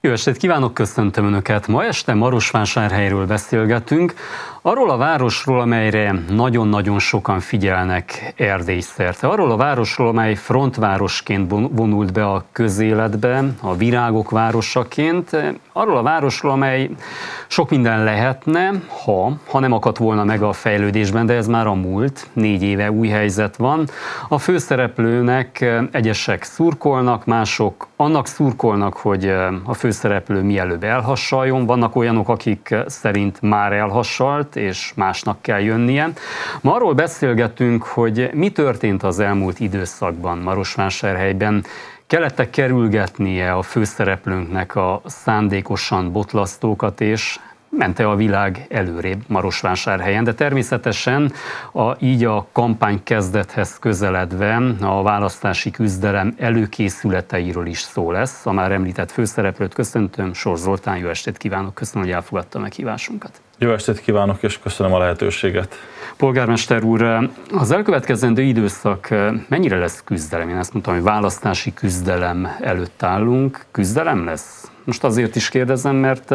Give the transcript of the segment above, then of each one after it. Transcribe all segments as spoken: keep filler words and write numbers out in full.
Jó estét kívánok, köszöntöm Önöket! Ma este Marosvásárhelyről beszélgetünk, arról a városról, amelyre nagyon-nagyon sokan figyelnek Erdély szerte. Arról a városról, amely frontvárosként vonult be a közéletbe, a virágok városaként. Arról a városról, amely sok minden lehetne, ha, ha nem akadt volna meg a fejlődésben, de ez már a múlt. Négy éve új helyzet van. A főszereplőnek egyesek szurkolnak, mások annak szurkolnak, hogy a főszereplő mielőbb elhassaljon. Vannak olyanok, akik szerint már elhassalt, és másnak kell jönnie. Ma arról beszélgetünk, hogy mi történt az elmúlt időszakban Marosvásárhelyben. Kellett kerülgetnie a főszereplőnknek a szándékosan botlasztókat, és mente a világ előrébb Marosvásárhelyen, de természetesen a, így a kampány kezdethez közeledve a választási küzdelem előkészületeiről is szó lesz. A már említett főszereplőt köszöntöm, Sors Zoltán, jó estét kívánok, köszönöm, hogy elfogadta a meghívásunkat. Jó estét kívánok, és köszönöm a lehetőséget. Polgármester úr, az elkövetkezendő időszak mennyire lesz küzdelem? Én azt mondtam, hogy választási küzdelem előtt állunk. Küzdelem lesz? Most azért is kérdezem, mert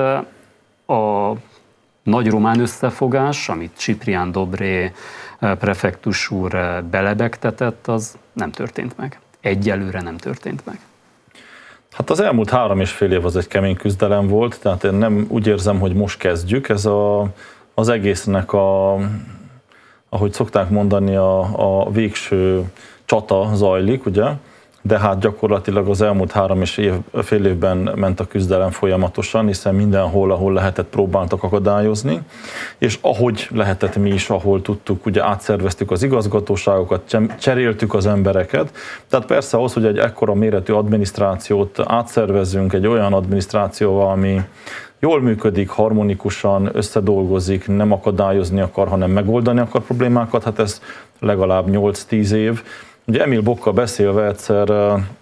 a nagy román összefogás, amit Ciprián Dobré prefektus úr belebegtetett, az nem történt meg. Egyelőre nem történt meg. Hát az elmúlt három és fél év az egy kemény küzdelem volt, tehát én nem úgy érzem, hogy most kezdjük. Ez a, az egésznek a, ahogy szokták mondani, a, a végső csata zajlik, ugye? De hát gyakorlatilag az elmúlt három és év, fél évben ment a küzdelem folyamatosan, hiszen mindenhol, ahol lehetett, próbáltak akadályozni, és ahogy lehetett mi is, ahol tudtuk, ugye átszerveztük az igazgatóságokat, cseréltük az embereket. Tehát persze ahhoz, hogy egy ekkora méretű adminisztrációt átszervezzünk egy olyan adminisztrációval, ami jól működik, harmonikusan összedolgozik, nem akadályozni akar, hanem megoldani akar problémákat, hát ez legalább nyolc-tíz év. Ugye Emil Bokkal beszélve egyszer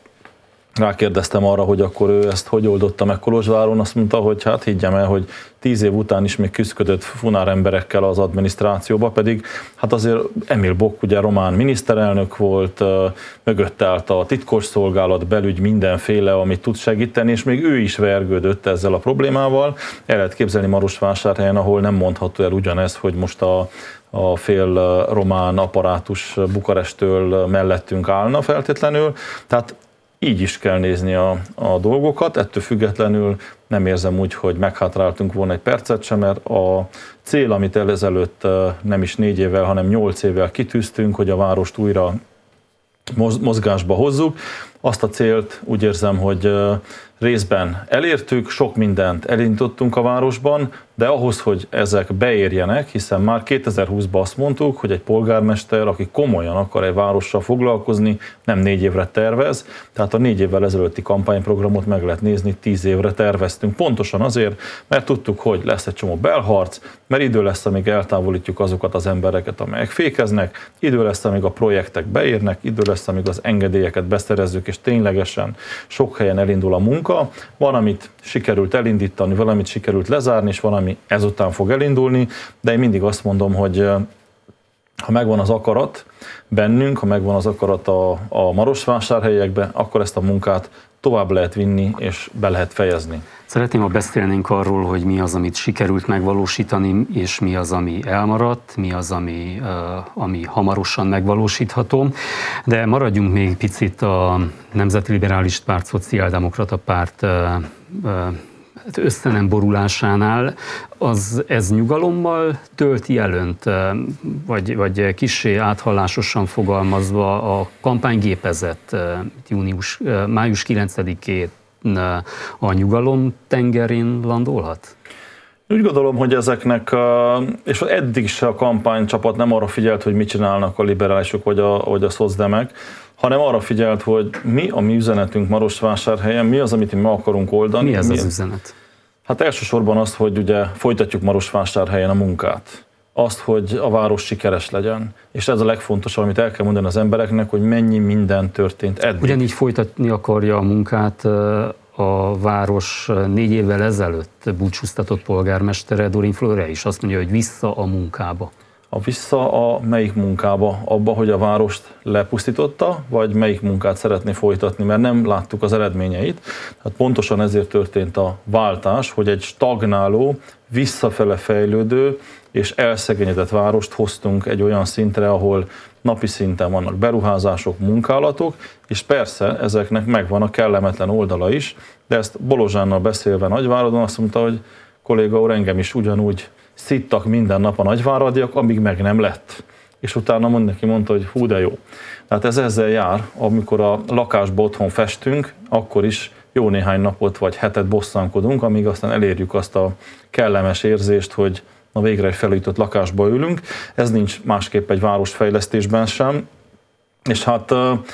rákérdeztem arra, hogy akkor ő ezt hogy oldotta meg Kolozsváron, azt mondta, hogy hát higgyem el, hogy tíz év után is még küzdködött funár emberekkel az adminisztrációba, pedig hát azért Emil Bock ugye román miniszterelnök volt, mögötte állt a titkosszolgálat, belügy, mindenféle, amit tud segíteni, és még ő is vergődött ezzel a problémával. El lehet képzelni Marosvásárhelyen, ahol nem mondható el ugyanez, hogy most a a fél román apparátus Bukarestől mellettünk állna feltétlenül. Tehát így is kell nézni a, a dolgokat, ettől függetlenül nem érzem úgy, hogy meghátráltunk volna egy percet sem, mert a cél, amit ezelőtt nem is négy évvel, hanem nyolc évvel kitűztünk, hogy a várost újra mozgásba hozzuk, azt a célt úgy érzem, hogy részben elértük, sok mindent elindítottunk a városban, de ahhoz, hogy ezek beérjenek, hiszen már kétezer-húszban azt mondtuk, hogy egy polgármester, aki komolyan akar egy várossal foglalkozni, nem négy évre tervez, tehát a négy évvel ezelőtti kampányprogramot meg lehet nézni, tíz évre terveztünk. Pontosan azért, mert tudtuk, hogy lesz egy csomó belharc, mert idő lesz, amíg eltávolítjuk azokat az embereket, amelyek fékeznek, idő lesz, amíg a projektek beérnek, idő lesz, amíg az engedélyeket beszerezzük, és ténylegesen sok helyen elindul a munka. Van, amit sikerült elindítani, valamit sikerült lezárni, és valami ezután fog elindulni, de én mindig azt mondom, hogy ha megvan az akarat bennünk, ha megvan az akarat a, a Marosvásárhelyekben, akkor ezt a munkát tovább lehet vinni, és be lehet fejezni. Szeretném, ha beszélnénk arról, hogy mi az, amit sikerült megvalósítani, és mi az, ami elmaradt, mi az, ami, uh, ami hamarosan megvalósítható. De maradjunk még picit a Nemzeti Liberális Párt, Szociáldemokrata Párt uh, uh, összenem borulásánál. Az, ez nyugalommal tölti el önt, vagy, vagy kissé áthallásosan fogalmazva a kampánygépezet június, május kilencedikén a nyugalom tengerén landolhat? Úgy gondolom, hogy ezeknek, és eddig is a kampánycsapat nem arra figyelt, hogy mit csinálnak a liberálisok vagy a, vagy a szocdemek, hanem arra figyelt, hogy mi a mi üzenetünk Marosvásárhelyen, mi az, amit mi akarunk oldani. Mi ez mi az üzenet? Hát elsősorban azt, hogy ugye folytatjuk Marosvásárhelyen a munkát. Azt, hogy a város sikeres legyen. És ez a legfontosabb, amit el kell mondani az embereknek, hogy mennyi minden történt eddig. Ugyanígy folytatni akarja a munkát a város négy évvel ezelőtt búcsúztatott polgármestere, Dorin Flóre is azt mondja, hogy vissza a munkába. a vissza a melyik munkába, abba, hogy a várost lepusztította, vagy melyik munkát szeretné folytatni, mert nem láttuk az eredményeit. Tehát pontosan ezért történt a váltás, hogy egy stagnáló, visszafele fejlődő és elszegényedett várost hoztunk egy olyan szintre, ahol napi szinten vannak beruházások, munkálatok, és persze ezeknek megvan a kellemetlen oldala is, de ezt Bolozsánnal beszélve Nagyváradon azt mondta, hogy kolléga úr, engem is ugyanúgy szittak minden nap a nagyváradiak, amíg meg nem lett. És utána mond neki mondta, hogy hú de jó. Tehát ez ezzel jár, amikor a lakásba otthon festünk, akkor is jó néhány napot vagy hetet bosszankodunk, amíg aztán elérjük azt a kellemes érzést, hogy na végre egy felújított lakásba ülünk. Ez nincs másképp egy városfejlesztésben sem. És hát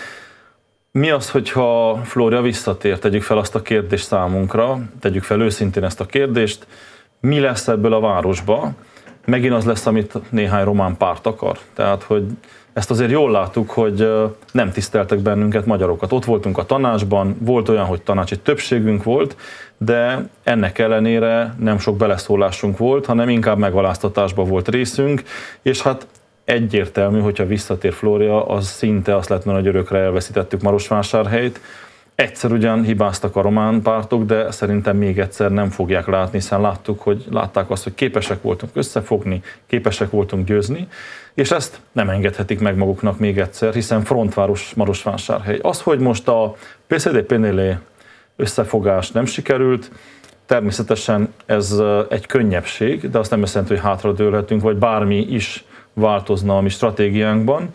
mi az, hogyha Flória visszatér? Tegyük fel azt a kérdést számunkra, tegyük fel őszintén ezt a kérdést, mi lesz ebből a városba? Megint az lesz, amit néhány román párt akar. Tehát, hogy ezt azért jól láttuk, hogy nem tiszteltek bennünket, magyarokat. Ott voltunk a tanácsban, volt olyan, hogy tanácsi többségünk volt, de ennek ellenére nem sok beleszólásunk volt, hanem inkább megvaláztatásban volt részünk, és hát egyértelmű, hogyha visszatér Flória, az szinte azt lett, hogy örökre elveszítettük Marosvásárhelyt. Egyszer ugyan hibáztak a román pártok, de szerintem még egyszer nem fogják látni, hiszen láttuk, hogy látták azt, hogy képesek voltunk összefogni, képesek voltunk győzni, és ezt nem engedhetik meg maguknak még egyszer, hiszen frontváros Marosvásárhely. Az, hogy most a pé cé dé pé en el összefogás nem sikerült, természetesen ez egy könnyebbség, de azt nem azt jelenti, hogy hátradőlhetünk, vagy bármi is változna a mi stratégiánkban,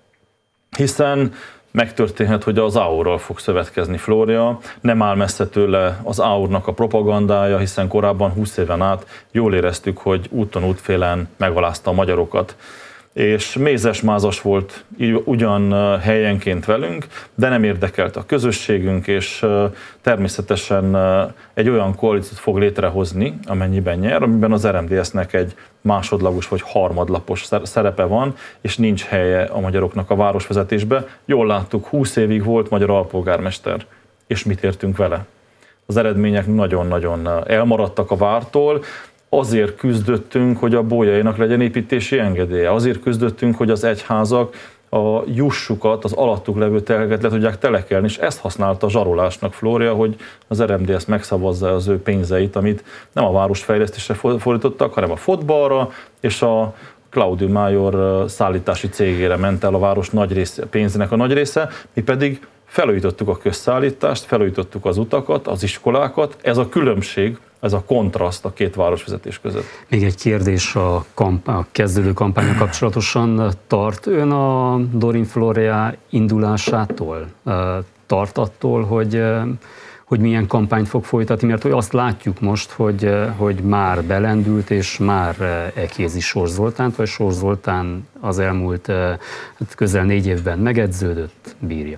hiszen megtörténhet, hogy az á u-ról fog szövetkezni Flória, nem áll messze tőle az á u-nak a propagandája, hiszen korábban húsz éven át jól éreztük, hogy úton útfélen megvalázta a magyarokat. És mézes-mázas volt ugyan helyenként velünk, de nem érdekelt a közösségünk, és természetesen egy olyan koalíciót fog létrehozni, amennyiben nyer, amiben az er em dé es-nek egy másodlagos vagy harmadlapos szerepe van, és nincs helye a magyaroknak a városvezetésbe. Jól láttuk, húsz évig volt magyar alpolgármester, és mit értünk vele? Az eredmények nagyon-nagyon elmaradtak a vártól. Azért küzdöttünk, hogy a Bolyainak legyen építési engedélye. Azért küzdöttünk, hogy az egyházak a jussukat, az alattuk levő telket le tudják telekelni, és ezt használta a zsarolásnak Flória, hogy az er em dé es megszavazza az ő pénzeit, amit nem a városfejlesztésre fordítottak, hanem a fotballra, és a Claudio Major szállítási cégére ment el a város nagy része, pénzének a nagy része, mi pedig felújítottuk a közszállítást, felújítottuk az utakat, az iskolákat. Ez a különbség, ez a kontraszt a két városvezetés között. Még egy kérdés a, kamp- a kezdődő kampányon kapcsolatosan. Tart ön a Dorin Flória indulásától? Tart attól, hogy, hogy milyen kampányt fog folytatni? Mert hogy azt látjuk most, hogy, hogy már belendült, és már ekézi Sors Zoltánt, vagy Sors Zoltán az elmúlt közel négy évben megedződött, bírja.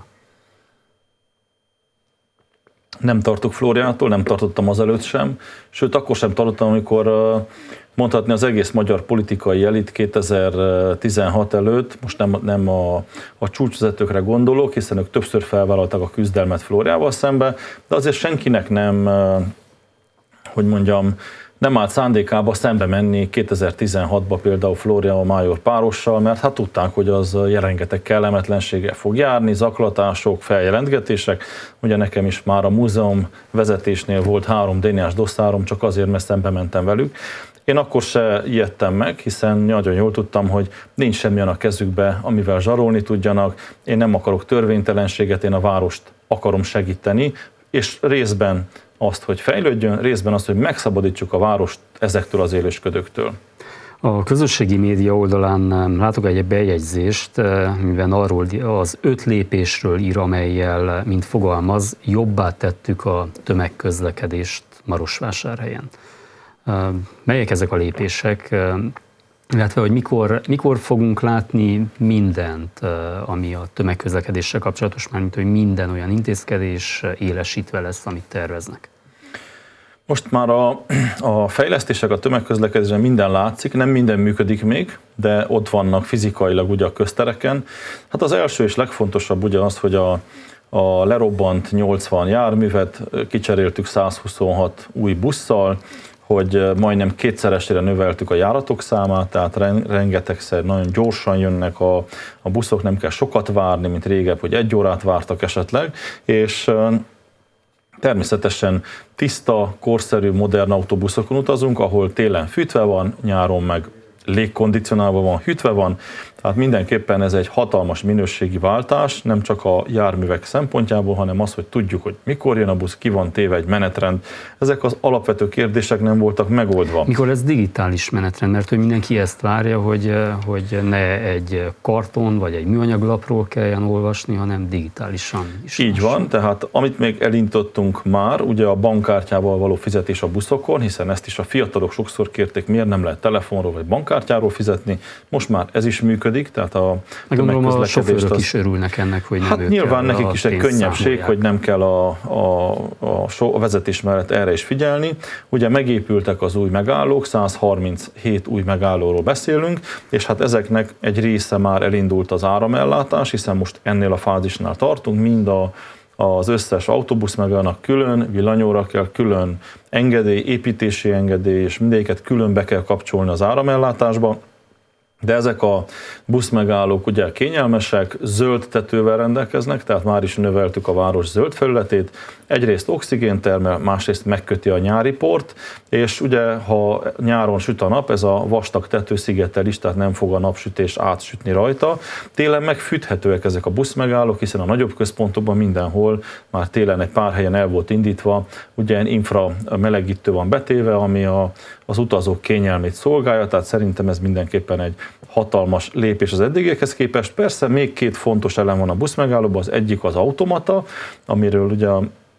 Nem tartok Flóriától, nem tartottam azelőtt sem, sőt akkor sem tartottam, amikor mondhatni az egész magyar politikai elit kétezer-tizenhat előtt, most nem, nem a, a csúcsvezetőkre gondolok, hiszen ők többször felvállaltak a küzdelmet Flóriával szembe, de azért senkinek nem, hogy mondjam, nem állt szándékába szembe menni kétezer-tizenhatban például Flória Major párossal, mert hát tudták, hogy az rengeteg kellemetlenséggel fog járni, zaklatások, feljelentgetések. Ugye nekem is már a múzeum vezetésnél volt három dé en á-s dosszárom, csak azért, mert szembe mentem velük. Én akkor se ijedtem meg, hiszen nagyon jól tudtam, hogy nincs semmilyen a kezükbe, amivel zsarolni tudjanak. Én nem akarok törvénytelenséget, én a várost akarom segíteni, és részben azt, hogy fejlődjön, részben azt, hogy megszabadítsuk a várost ezektől az élősködőktől. A közösségi média oldalán látok egy bejegyzést, mivel arról az öt lépésről ír, amellyel, mint fogalmaz, jobbá tettük a tömegközlekedést Marosvásárhelyen. Melyek ezek a lépések? Illetve, hogy mikor, mikor fogunk látni mindent, ami a tömegközlekedéssel kapcsolatos, mármint, hogy minden olyan intézkedés élesítve lesz, amit terveznek. Most már a, a fejlesztések a tömegközlekedésben minden látszik, nem minden működik még, de ott vannak fizikailag ugye a köztereken. Hát az első és legfontosabb ugye az, hogy a, a lerobbant nyolcvan járművet kicseréltük százhuszonhat új busszal, hogy majdnem kétszeresére növeltük a járatok számát, tehát rengetegszer nagyon gyorsan jönnek a, a buszok, nem kell sokat várni, mint régebb, hogy egy órát vártak esetleg, és természetesen tiszta, korszerű, modern autóbuszokon utazunk, ahol télen fűtve van, nyáron meg légkondicionálva van, hűtve van, tehát mindenképpen ez egy hatalmas minőségi váltás, nem csak a járművek szempontjából, hanem az, hogy tudjuk, hogy mikor jön a busz, ki van téve egy menetrend. Ezek az alapvető kérdések nem voltak megoldva. Mikor ez digitális menetrend, mert hogy mindenki ezt várja, hogy, hogy ne egy karton vagy egy műanyaglapról kelljen olvasni, hanem digitálisan is. Így van, tehát amit még elindítottunk már, ugye a bankkártyával való fizetés a buszokon, hiszen ezt is a fiatalok sokszor kérték, miért nem lehet telefonról vagy bankkártyáról fizetni, most már ez is működik. Tehát a Gondolom a sofőrök az... is örülnek ennek, hogy nem hát nyilván nekik is egy könnyebbség, számolják. hogy nem kell a, a, a, a vezetés mellett erre is figyelni. Ugye megépültek az új megállók, száz harminchét új megállóról beszélünk, és hát ezeknek egy része már elindult az áramellátás, hiszen most ennél a fázisnál tartunk, mind a az összes autóbusz megállónak külön, villanyóra kell külön engedély, építési engedély, és mindegyiket külön be kell kapcsolni az áramellátásba. De ezek a buszmegállók ugye kényelmesek, zöld tetővel rendelkeznek, tehát már is növeltük a város zöld felületét. Egyrészt oxigént termel, másrészt megköti a nyári port, és ugye ha nyáron süt a nap, ez a vastag tető szigetel is, tehát nem fog a napsütés átsütni rajta. Télen meg fűthetőek ezek a buszmegállók, hiszen a nagyobb központokban mindenhol már télen egy pár helyen el volt indítva, ugye infra melegítő van betéve, ami a, az utazók kényelmét szolgálja, tehát szerintem ez mindenképpen egy hatalmas lépés az eddigiekhez képest. Persze még két fontos elem van a buszmegállóban, az egyik az automata, amiről ugye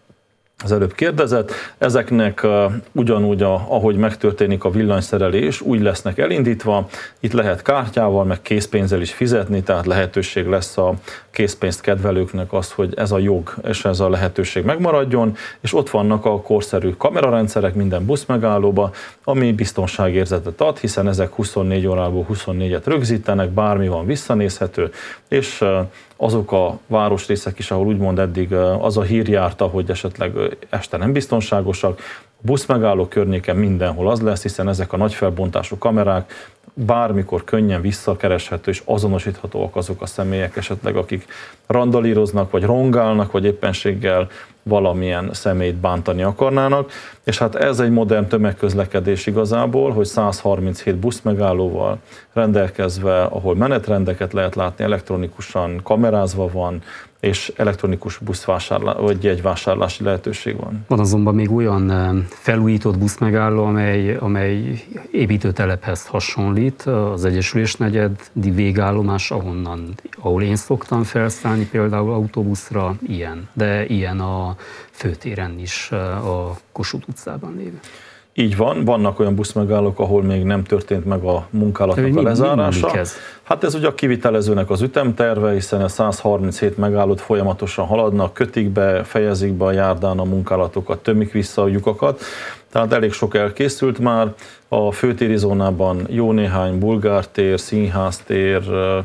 az előbb kérdezett, ezeknek uh, ugyanúgy, a, ahogy megtörténik a villanyszerelés, úgy lesznek elindítva, itt lehet kártyával, meg készpénzzel is fizetni, tehát lehetőség lesz a készpénzt kedvelőknek az, hogy ez a jog és ez a lehetőség megmaradjon, és ott vannak a korszerű kamerarendszerek minden buszmegállóba, ami biztonságérzetet ad, hiszen ezek huszonnégy órából huszonnégyet rögzítenek, bármi van visszanézhető, és uh, azok a városrészek is, ahol úgymond eddig az a hír járta, hogy esetleg este nem biztonságosak, a buszmegálló környéken mindenhol az lesz, hiszen ezek a nagy felbontású kamerák bármikor könnyen visszakereshető és azonosíthatóak azok a személyek esetleg, akik randalíroznak, vagy rongálnak, vagy éppenséggel valamilyen személyt bántani akarnának, és hát ez egy modern tömegközlekedés igazából, hogy száz harminchét buszmegállóval rendelkezve, ahol menetrendeket lehet látni, elektronikusan kamerázva van, és elektronikus buszvásárlás, vagy jegyvásárlási lehetőség van. Van azonban még olyan felújított buszmegálló, amely, amely építőtelephez hasonlít, az Egyesülés negyedi végállomás, ahonnan, ahol én szoktam felszállni például autóbuszra, ilyen, de ilyen a főtéren is, a Kossuth utcában lévő. Így van, vannak olyan buszmegállók, ahol még nem történt meg a munkálatnak a lezárása. Ez? Hát ez ugye a kivitelezőnek az ütemterve, hiszen a száz harminchét megállót folyamatosan haladnak, kötik be, fejezik be a járdán a munkálatokat, tömik vissza a lyukakat. Tehát elég sok elkészült már. A főtéri zónában jó néhány bulgártér, színháztér,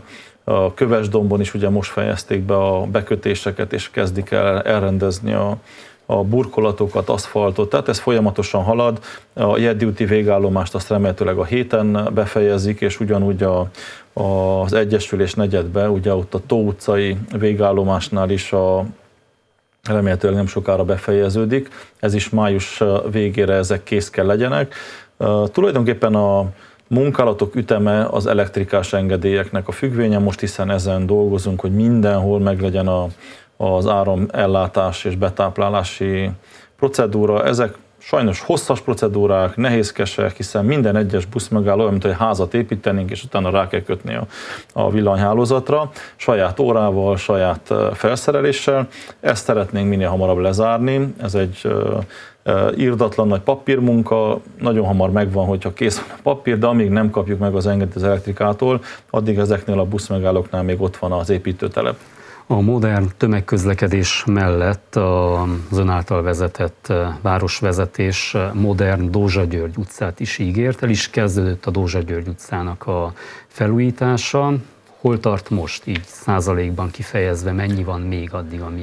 a Kövesdombon is ugye most fejezték be a bekötéseket, és kezdik el elrendezni a a burkolatokat, aszfaltot, tehát ez folyamatosan halad. A Jeddi úti végállomást azt remélhetőleg a héten befejezik, és ugyanúgy a, a, az Egyesülés negyedbe, ugye ott a Tó utcai végállomásnál is a, remélhetőleg nem sokára befejeződik. Ez is május végére ezek kész kell legyenek. Uh, tulajdonképpen a munkálatok üteme az elektrikás engedélyeknek a függvénye, most hiszen ezen dolgozunk, hogy mindenhol meglegyen a az áramellátás és betáplálási procedúra. Ezek sajnos hosszas procedúrák, nehézkesek, hiszen minden egyes buszmegálló olyan, mint hogy házat építenénk, és utána rá kell kötni a, a villanyhálózatra, saját órával, saját felszereléssel. Ezt szeretnénk minél hamarabb lezárni. Ez egy uh, írdatlan nagy papírmunka, nagyon hamar megvan, hogyha kész van a papír, de amíg nem kapjuk meg az engedélyt az elektrikától, addig ezeknél a buszmegállóknál még ott van az építőtelep. A modern tömegközlekedés mellett az ön által vezetett városvezetés modern Dózsa György utcát is ígért, el is kezdődött a Dózsa György utcának a felújítása. Hol tart most így százalékban kifejezve, mennyi van még addig, amíg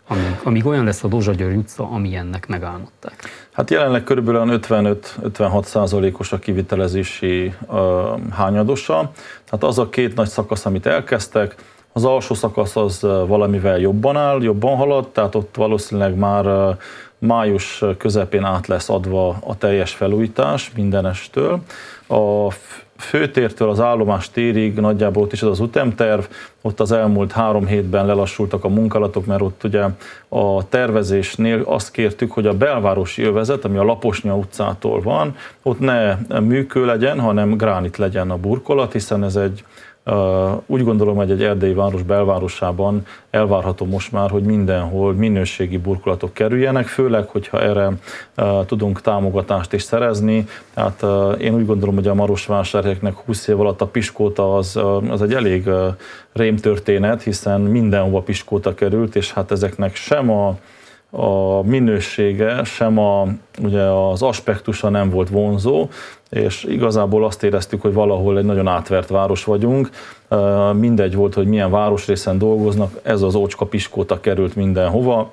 amíg, amíg olyan lesz a Dózsa-György utca, amilyennek megálmodták? Hát jelenleg körülbelül ötvenöt-ötvenhat százalékos a kivitelezési uh, hányadosa. Tehát az a két nagy szakasz, amit elkezdtek, az alsó szakasz az valamivel jobban áll, jobban halad, tehát ott valószínűleg már uh, május közepén át lesz adva a teljes felújítás mindenestől. A főtértől az állomás térig nagyjából ott is az az ütemterv, ott az elmúlt három hétben lelassultak a munkálatok, mert ott ugye a tervezésnél azt kértük, hogy a belvárosi övezet, ami a Laposnya utcától van, ott ne műkő legyen, hanem gránit legyen a burkolat, hiszen ez egy Uh, úgy gondolom, hogy egy erdélyi város belvárosában elvárható most már, hogy mindenhol minőségi burkolatok kerüljenek, főleg, hogyha erre uh, tudunk támogatást is szerezni. Tehát uh, én úgy gondolom, hogy a Marosvásárhelyeknek húsz év alatt a piskóta az, uh, az egy elég uh, rémtörténet, hiszen mindenhova piskóta került, és hát ezeknek sem a a minősége, sem a, ugye az aspektusa nem volt vonzó, és igazából azt éreztük, hogy valahol egy nagyon átvert város vagyunk. Mindegy volt, hogy milyen városrészen dolgoznak, ez az ócska piskóta került mindenhova.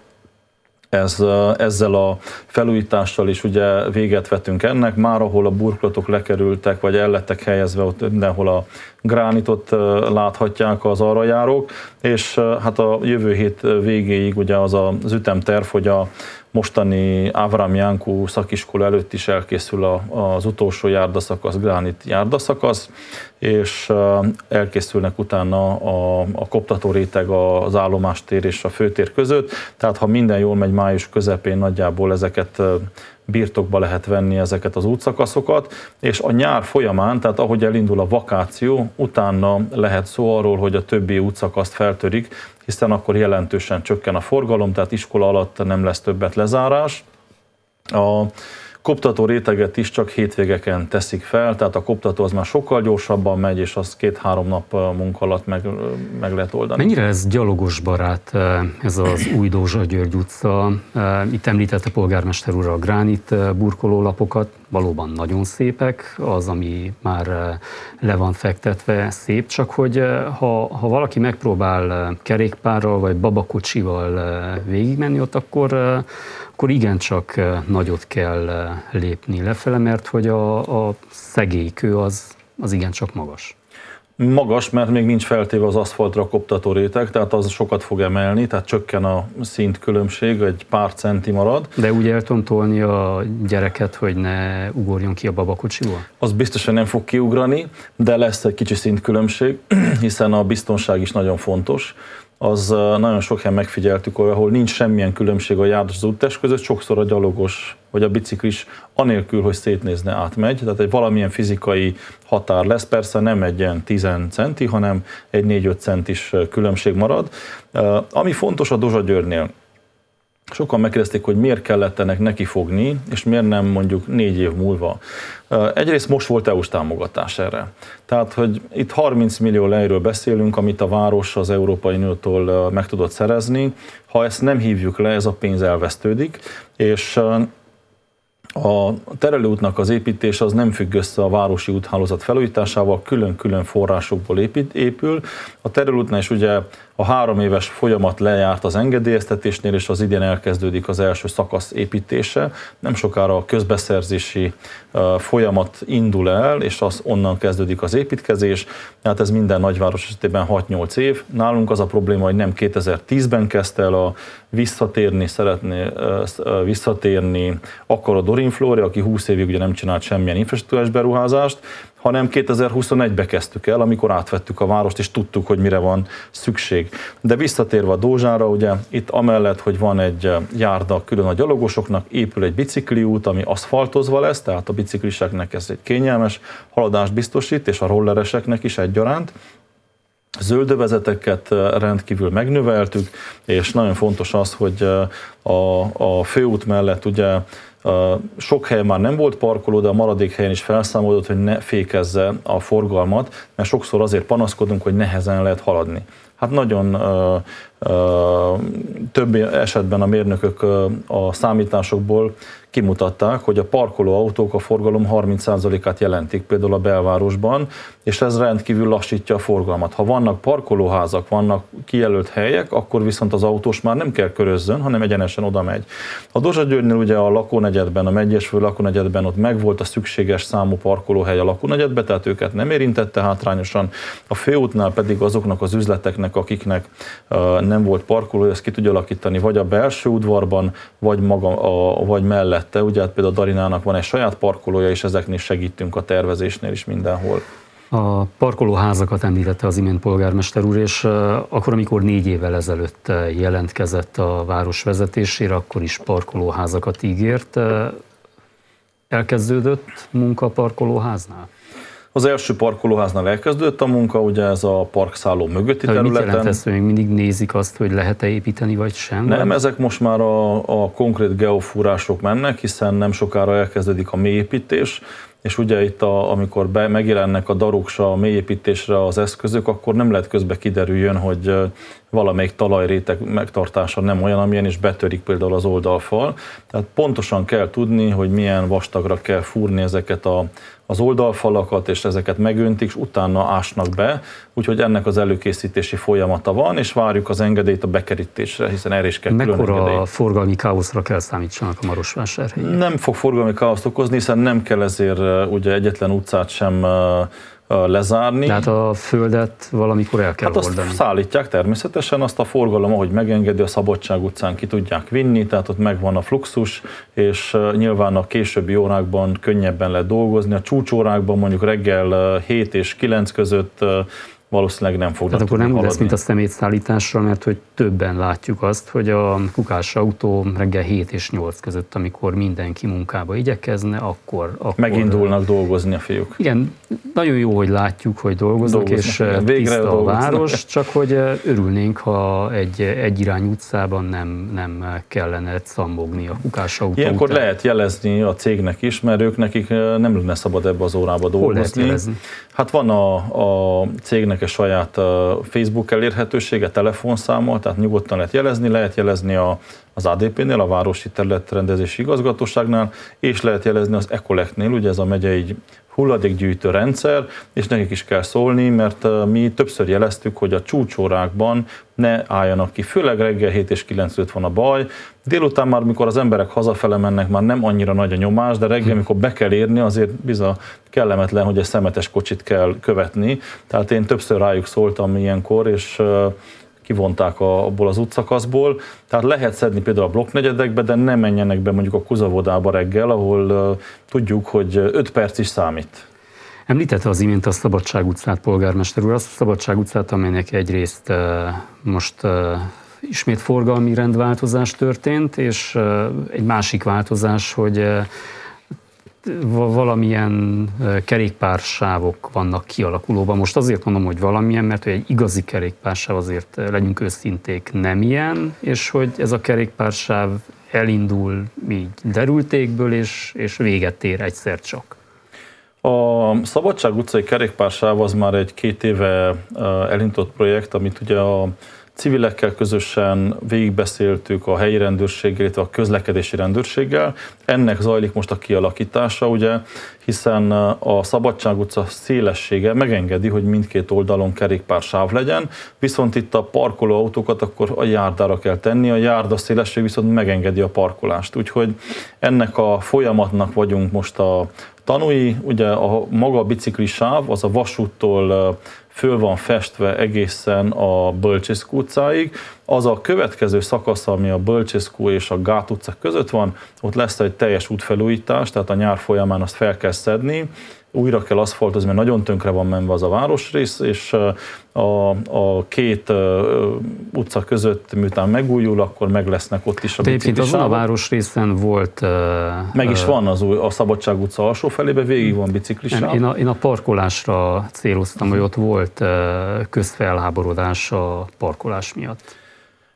Ez, ezzel a felújítással is ugye véget vetünk ennek, már ahol a burkolatok lekerültek, vagy el lettek helyezve, ott mindenhol a gránitot láthatják az arrajárók, és hát a jövő hét végéig ugye az az ütemterv, hogy a mostani Ávram Jánkó szakiskola előtt is elkészül az utolsó járdaszakasz, gránit járdaszakasz, és elkészülnek utána a, a koptató réteg az állomástér és a főtér között, tehát ha minden jól megy, május közepén nagyjából ezeket birtokba lehet venni, ezeket az útszakaszokat, és a nyár folyamán, tehát ahogy elindul a vakáció, utána lehet szó arról, hogy a többi útszakaszt feltörik, hiszen akkor jelentősen csökken a forgalom, tehát iskola alatt nem lesz többet lezárás. A koptató réteget is csak hétvégeken teszik fel, tehát a koptató az már sokkal gyorsabban megy, és az két-három nap munka alatt meg, meg lehet oldani. Mennyire ez gyalogos barát, ez az új Dózsa-György utca? Itt említette polgármester úr a gránit burkolólapokat, valóban nagyon szépek, az, ami már le van fektetve, szép, csak hogy ha, ha valaki megpróbál kerékpárral vagy babakocsival végigmenni ott, akkor, akkor igencsak nagyot kell lépni lefele, mert hogy a, a szegélykő az, az igencsak magas. Magas, mert még nincs feltéve az aszfaltra koptató réteg, tehát az sokat fog emelni, tehát csökken a szintkülönbség, egy pár centi marad. De úgy el tudom tolni a gyereket, hogy ne ugorjon ki a babakocsiból? Az biztosan nem fog kiugrani, de lesz egy kicsi szintkülönbség, hiszen a biztonság is nagyon fontos. Az nagyon sok helyen megfigyeltük, ahol nincs semmilyen különbség a járdas az úttest között, sokszor a gyalogos vagy a biciklis anélkül, hogy szétnézne, átmegy, tehát egy valamilyen fizikai határ lesz, persze nem egy ilyen tíz centi, hanem egy négy-öt centis különbség marad. Ami fontos a Dózsa-Györgynél, sokan megkérdezték, hogy miért kellett ennek nekifogni, és miért nem mondjuk négy év múlva. Egyrészt most volt é u-s támogatás erre. Tehát, hogy itt harminc millió lejről beszélünk, amit a város az Európai Uniótól meg tudott szerezni. Ha ezt nem hívjuk le, ez a pénz elvesztődik, és a terelőútnak az építése az nem függ össze a városi úthálózat felújításával, külön-külön forrásokból épít, épül. A terelőútnál is ugye a három éves folyamat lejárt az engedélyeztetésnél, és az idén elkezdődik az első szakasz építése. Nem sokára a közbeszerzési folyamat indul el, és az onnan kezdődik az építkezés. Hát ez minden nagyváros esetében hat-nyolc év. Nálunk az a probléma, hogy nem kétezer-tízben kezdte el a visszatérni, szeretné visszatérni akar a Dorin Flóri, aki húsz évig ugye nem csinált semmilyen infrastruktúrás beruházást, hanem kétezer-huszonegyben kezdtük el, amikor átvettük a várost, és tudtuk, hogy mire van szükség. De visszatérve a Dózsára, ugye itt amellett, hogy van egy járda külön a gyalogosoknak, épül egy bicikliút, ami aszfaltozva lesz, tehát a bicikliseknek ez egy kényelmes haladást biztosít, és a rollereseknek is egyaránt. Zöldövezeteket rendkívül megnöveltük, és nagyon fontos az, hogy a, a főút mellett ugye sok helyen már nem volt parkoló, de a maradék helyen is felszámolódott, hogy ne fékezze a forgalmat, mert sokszor azért panaszkodunk, hogy nehezen lehet haladni. Hát nagyon Több esetben a mérnökök a számításokból kimutatták, hogy a parkoló autók a forgalom harminc százalékát jelentik például a belvárosban, és ez rendkívül lassítja a forgalmat. Ha vannak parkolóházak, vannak kijelölt helyek, akkor viszont az autós már nem kell körözzön, hanem egyenesen oda megy. A Dózsa-Györgynél ugye a lakónegyedben, a Megyesföld lakónegyedben ott megvolt a szükséges számú parkolóhely a lakónegyedbe, tehát őket nem érintette hátrányosan. A főútnál pedig azoknak az üzleteknek, akiknek uh, nem volt parkolója, ezt ki tudja alakítani vagy a belső udvarban, vagy, maga, a, vagy mellette. Ugye hát például a Darinának van egy saját parkolója, és ezeknél segítünk a tervezésnél is mindenhol. A parkolóházakat említette az imént polgármester úr, és akkor, amikor négy évvel ezelőtt jelentkezett a város vezetésére, akkor is parkolóházakat ígért. Elkezdődött munka a parkolóháznál? Az első parkolóháznál elkezdődött a munka, ugye ez a parkszálló mögötti de területen. Mit jelent ez, hogy még mindig nézik azt, hogy lehet-e építeni, vagy sem? Nem, vagy? Ezek most már a, a konkrét geofúrások mennek, hiszen nem sokára elkezdődik a mélyépítés, és ugye itt, a, amikor be, megjelennek a daruksa a mélyépítésre az eszközök, akkor nem lehet közbe kiderüljön, hogy valamelyik talajréteg megtartása nem olyan, amilyen, és betörik például az oldalfal. Tehát pontosan kell tudni, hogy milyen vastagra kell fúrni ezeket a, az oldalfalakat, és ezeket megöntik, és utána ásnak be, úgyhogy ennek az előkészítési folyamata van, és várjuk az engedélyt a bekerítésre, hiszen erre is kell külön engedély. Mekkora forgalmi káoszra kell számítsanak a Marosvásárhelyen? Nem fog forgalmi káoszt okozni, hiszen nem kell ezért ugye egyetlen utcát sem lezárni. Tehát a földet valamikor el kell hát oldani. Azt szállítják természetesen, azt a forgalom, ahogy megengedi, a Szabadság utcán ki tudják vinni, tehát ott megvan a fluxus, és nyilván a későbbi órákban könnyebben lehet dolgozni. A csúcsórákban mondjuk reggel hét és kilenc között valószínűleg nem fognak Tehát akkor nem haladni. lesz, mint a szemétszállításra, mert hogy többen látjuk azt, hogy a kukás autó reggel hét és nyolc között, amikor mindenki munkába igyekezne, akkor... akkor megindulnak dolgozni a fiúk. Igen, nagyon jó, hogy látjuk, hogy dolgoznak, dolgoznak és igen, tiszta a város, csak hogy örülnénk, ha egy egyirányú utcában nem, nem kellene szambogni a kukás autó Ilyenkor után. lehet jelezni a cégnek is, mert ők nekik nem lenne szabad ebbe az órába dolgozni. Hol lehet jelezni? Hát van a, a cégnek egy saját Facebook elérhetősége, telefonszáma, tehát nyugodtan lehet jelezni, lehet jelezni a, az á dé pénél, a Városi Területrendezési Igazgatóságnál, és lehet jelezni az Ecolectnél, ugye ez a megyei hulladékgyűjtő rendszer, és nekik is kell szólni, mert mi többször jeleztük, hogy a csúcsórákban ne álljanak ki, főleg reggel hét és kilenc között van a baj. Délután már, mikor az emberek hazafele mennek, már nem annyira nagy a nyomás, de reggel, amikor be kell érni, azért bizony kellemetlen, hogy egy szemetes kocsit kell követni. Tehát én többször rájuk szóltam ilyenkor, és kivonták a, abból az útszakaszból. Tehát lehet szedni például a blokknegyedekbe, de ne menjenek be mondjuk a Kuzavodába reggel, ahol uh, tudjuk, hogy öt perc is számít. Említette az imént a Szabadság utcát, polgármester úr, azt a Szabadság utcát, amelynek egyrészt uh, most uh, ismét forgalmi rendváltozás történt, és uh, egy másik változás, hogy uh, valamilyen kerékpársávok vannak kialakulóban. Most azért mondom, hogy valamilyen, mert hogy egy igazi kerékpársáv, azért legyünk őszinték, nem ilyen, és hogy ez a kerékpársáv elindul így derültékből, és, és véget ér egyszer csak. A Szabadság utcai kerékpársáv az már egy két éve elindított projekt, amit ugye a civilekkel közösen végigbeszéltük, a helyi rendőrséggel, illetve a közlekedési rendőrséggel. Ennek zajlik most a kialakítása, ugye, hiszen a Szabadság utca szélessége megengedi, hogy mindkét oldalon kerékpársáv legyen, viszont itt a parkoló autókat akkor a járdára kell tenni, a járda szélesség viszont megengedi a parkolást. Úgyhogy ennek a folyamatnak vagyunk most a tanúi, ugye a maga biciklisáv, az a vasúttól föl van festve egészen a Bölcsészkú utcáig. Az a következő szakasz, ami a Bölcsészkú és a Gát utca között van, ott lesz egy teljes útfelújítás, tehát a nyár folyamán azt fel kell szedni, újra kell aszfaltozni, mert nagyon tönkre van menve az a városrész, és a, a két uh, utca között, miután megújul, akkor meg lesznek ott is a biciklisávok. Egyébként azon a városrészen volt... Uh, meg is van az új, a Szabadság utca alsó felébe, végig van biciklisáv. Én a, én a parkolásra céloztam, hogy ott volt uh, közfelháborodás a parkolás miatt.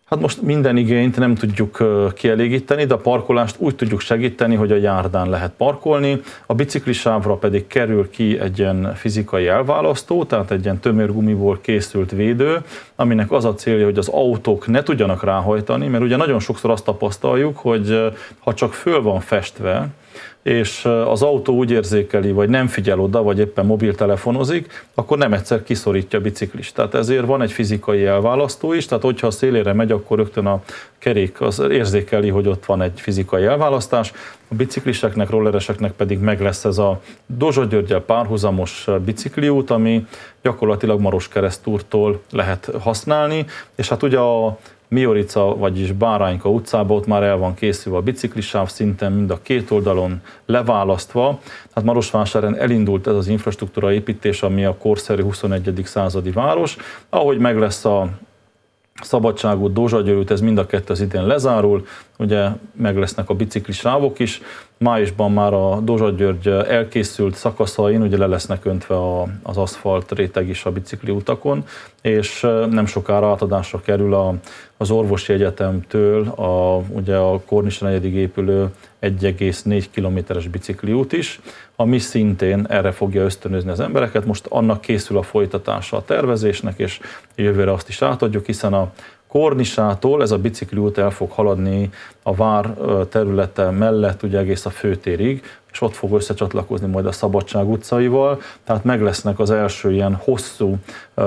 Hát most minden igényt nem tudjuk kielégíteni, de a parkolást úgy tudjuk segíteni, hogy a járdán lehet parkolni, a biciklisávra pedig kerül ki egy ilyen fizikai elválasztó, tehát egy ilyen tömörgumiból készült védő, aminek az a célja, hogy az autók ne tudjanak ráhajtani, mert ugye nagyon sokszor azt tapasztaljuk, hogy ha csak föl van festve, és az autó úgy érzékeli, vagy nem figyel oda, vagy éppen mobiltelefonozik, akkor nem egyszer kiszorítja a biciklist. Tehát ezért van egy fizikai elválasztó is, tehát hogyha a szélére megy, akkor rögtön a kerék az érzékeli, hogy ott van egy fizikai elválasztás. A bicikliseknek, rollereseknek pedig meg lesz ez a Dózsa-Györggyel párhuzamos bicikliút, ami gyakorlatilag Maroskeresztúrtól lehet használni, és hát ugye a Miorica, vagyis Bárányka utcában ott már el van készülve a biciklisáv szinten, mind a két oldalon leválasztva. Hát Marosvásárhelyen elindult ez az infrastruktúra építés, ami a korszerű huszonegyedik századi város. Ahogy meg lesz a Szabadságút, Dózsa-Győrút, ez mind a kettő az idén lezárul, ugye meg lesznek a biciklisávok is. Májusban már a Dózsa-György elkészült szakaszain ugye le lesznek öntve az aszfalt réteg is a bicikliutakon, és nem sokára átadásra kerül a, az Orvosi Egyetemtől a, ugye a Kornisa negyedig épülő egy egész négy kilométeres bicikliút is, ami szintén erre fogja ösztönözni az embereket. Most annak készül a folytatása a tervezésnek, és jövőre azt is átadjuk, hiszen a Kornisától ez a bicikliút el fog haladni a vár területe mellett ugye egész a főtérig, és ott fog összecsatlakozni majd a Szabadság utcaival, tehát meg lesznek az első ilyen hosszú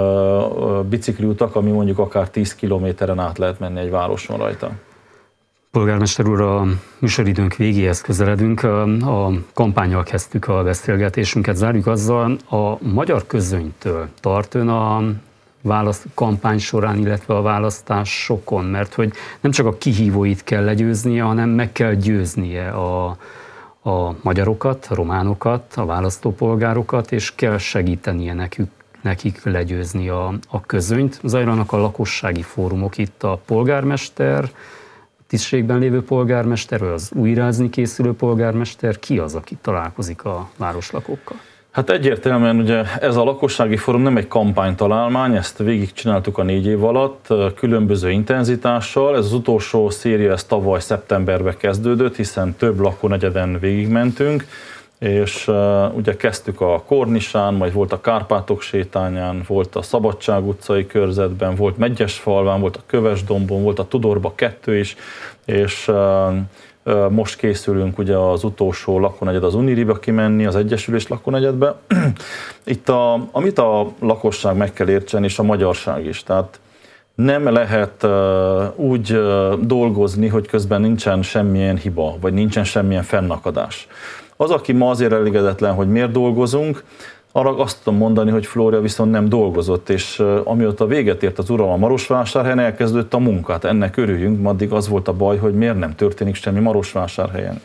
uh, bicikliutak, ami mondjuk akár tíz kilométeren át lehet menni egy városon rajta. Polgármester úr, a műsoridőnk végéhez közeledünk, a kampánnyal kezdtük a beszélgetésünket, zárjuk azzal, a magyar közönytől tart ön a választ, kampány során, illetve a választásokon, mert hogy nem csak a kihívóit kell legyőznie, hanem meg kell győznie a, a magyarokat, a románokat, a választópolgárokat, és kell segítenie nekük, nekik legyőzni a, a közönyt. Zajlanak a lakossági fórumok itt, a polgármester, tisztségben lévő polgármester, vagy az újrázni készülő polgármester, ki az, aki találkozik a városlakókkal? Hát egyértelműen ugye ez a lakossági fórum nem egy kampánytalálmány, ezt végigcsináltuk a négy év alatt, különböző intenzitással. Ez az utolsó széria, ez tavaly szeptemberben kezdődött, hiszen több lakónegyeden végigmentünk, és uh, ugye kezdtük a Kornisán, majd volt a Kárpátok sétányán, volt a Szabadság utcai körzetben, volt Megyesfalván, volt a Kövesdombon, volt a Tudorba kettő is, és uh, most készülünk ugye az utolsó lakónegyed, az Uniriba kimenni, az Egyesülés lakónegyedbe. Itt a, amit a lakosság meg kell értsen, és a magyarság is. Tehát nem lehet uh, úgy uh, dolgozni, hogy közben nincsen semmilyen hiba, vagy nincsen semmilyen fennakadás. Az, aki ma azért elégedetlen, hogy miért dolgozunk, arra azt tudom mondani, hogy Flória viszont nem dolgozott, és amióta véget ért az uralom Marosvásárhelyen, elkezdődött a munkát. Ennek örüljünk, addig az volt a baj, hogy miért nem történik semmi Marosvásárhelyen.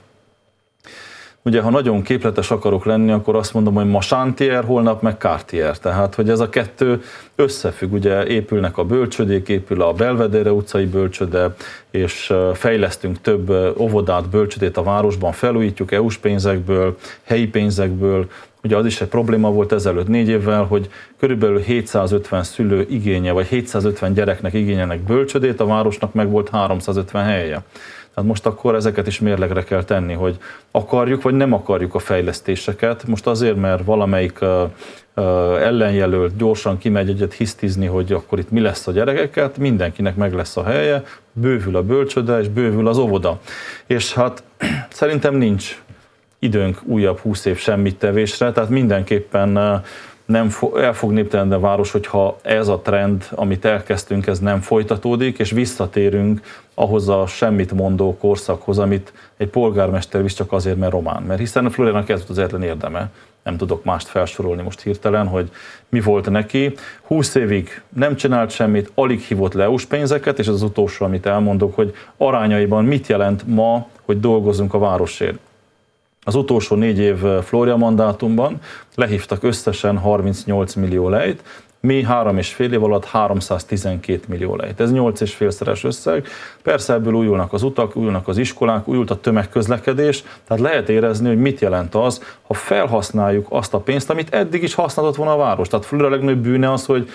Ugye, ha nagyon képletes akarok lenni, akkor azt mondom, hogy ma Chantier, holnap meg Cartier. Tehát, hogy ez a kettő összefügg. Ugye épülnek a bölcsödék, épül a Belvedere utcai bölcsöde, és fejlesztünk több óvodát, bölcsödét a városban, felújítjuk é u-s pénzekből, helyi pénzekből. Ugye az is egy probléma volt ezelőtt négy évvel, hogy körülbelül hétszázötven szülő igénye, vagy hétszázötven gyereknek igényelnek bölcsödét, a városnak meg volt háromszázötven helye. Tehát most akkor ezeket is mérlegre kell tenni, hogy akarjuk vagy nem akarjuk a fejlesztéseket. Most azért, mert valamelyik uh, uh, ellenjelölt gyorsan kimegy egyet hisztizni, hogy akkor itt mi lesz a gyerekeket, mindenkinek meg lesz a helye, bővül a bölcsöde és bővül az óvoda. És hát szerintem nincs időnk újabb húsz év semmit tevésre, tehát mindenképpen uh, nem fo- el fog néptelenedni a város, hogyha ez a trend, amit elkezdtünk, ez nem folytatódik, és visszatérünk ahhoz a semmit mondó korszakhoz, amit egy polgármester visz csak azért, mert román. Mert hiszen a Flóriának ez volt az egyetlen érdeme, nem tudok mást felsorolni most hirtelen, hogy mi volt neki. húsz évig nem csinált semmit, alig hívott le é u-s pénzeket, és ez az utolsó, amit elmondok, hogy arányaiban mit jelent ma, hogy dolgozunk a városért. Az utolsó négy év Flória mandátumban lehívtak összesen harmincnyolc millió lejt, mi három és fél év alatt háromszáztizenkét millió lejt. Ez nyolc és félszeres összeg. Persze ebből újulnak az utak, újulnak az iskolák, újult a tömegközlekedés, tehát lehet érezni, hogy mit jelent az, ha felhasználjuk azt a pénzt, amit eddig is használhatott volna a város. Tehát Flória legnagyobb bűne az, hogy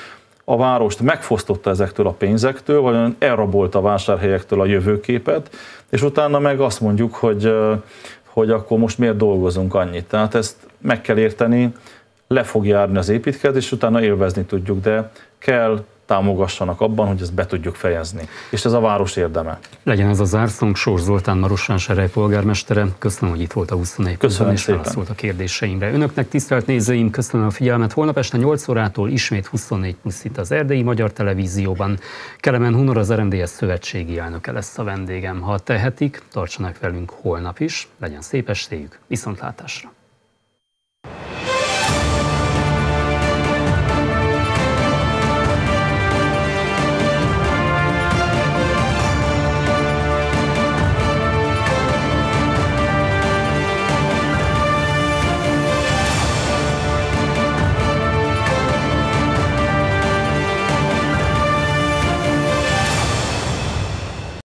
a várost megfosztotta ezektől a pénzektől, vagy elrabolta a vásárhelyektől a jövőképet, és utána meg azt mondjuk, hogy, hogy akkor most miért dolgozunk annyit. Tehát ezt meg kell érteni, le fog járni az építkezés, és utána élvezni tudjuk, de kell támogassanak abban, hogy ezt be tudjuk fejezni. És ez a város érdeme. Legyen ez a zárszónk. Sós Zoltán, Marosvásárhely polgármestere. Köszönöm, hogy itt volt a huszonnégy Köszönöm és válaszolt a kérdéseimre. Önöknek, tisztelt nézőim, köszönöm a figyelmet. Holnap este nyolc órától ismét huszonnégy plusz itt az Erdélyi Magyar Televízióban. Kelemen Hunor, az er em dé es szövetségi elnöke lesz a vendégem. Ha tehetik, tartsanak velünk holnap is. Legyen szép estéjük. Viszontlátásra!